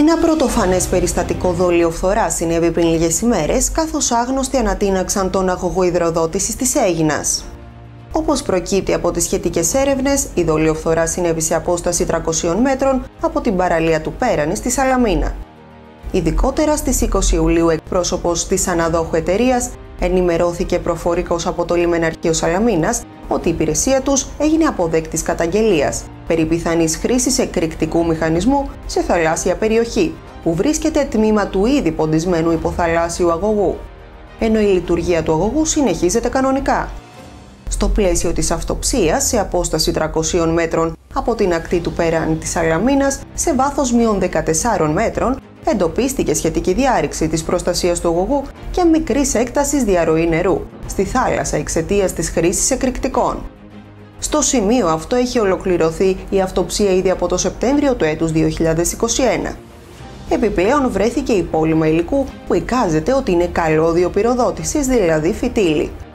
Ένα πρωτοφανές περιστατικό δολιοφθοράς συνέβη πριν λίγες ημέρες, καθώς άγνωστοι ανατείναξαν τον αγωγό υδροδότησης της Αίγινας. Όπως προκύπτει από τις σχετικές έρευνες, η δολιοφθορά συνέβη σε απόσταση 300 μέτρων από την παραλία του Πέρανη στη Σαλαμίνα. Ειδικότερα στις 20 Ιουλίου, εκπρόσωπος της αναδόχου εταιρείας ενημερώθηκε προφορικώς από το λιμεναρχείο Σαλαμίνας ότι η υπηρεσία τους έγινε αποδέκτης καταγγελίας περί πιθανής χρήσης εκρηκτικού μηχανισμού σε θαλάσσια περιοχή που βρίσκεται τμήμα του ήδη ποντισμένου υποθαλάσσιου αγωγού, ενώ η λειτουργία του αγωγού συνεχίζεται κανονικά. Στο πλαίσιο της αυτοψίας, σε απόσταση 300 μέτρων από την ακτή του Πέρανη της Σαλαμίνας, σε βάθος μείον 14 μέτρων, εντοπίστηκε σχετική διάρρηξη της προστασίας του αγωγού και μικρής έκτασης διαρροή νερού στη θάλασσα εξαιτίας της χρήσης εκρηκτικών. Στο σημείο αυτό έχει ολοκληρωθεί η αυτοψία ήδη από το Σεπτέμβριο του έτους 2021. Επιπλέον βρέθηκε υπόλοιμα υλικού που εικάζεται ότι είναι καλώδιο πυροδότησης, δηλαδή φυτίλι.